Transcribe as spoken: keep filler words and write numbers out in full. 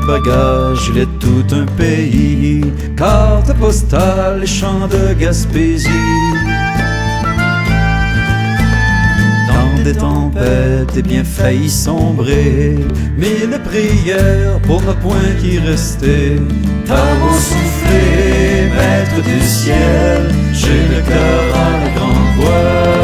bagages, il est tout un pays, carte postale, champs de Gaspésie. Dans des tempêtes, et bien failli sombrer, mille prières pour un point qui restait. T'as beau souffler, maître du ciel, j'ai le cœur à la grande voile.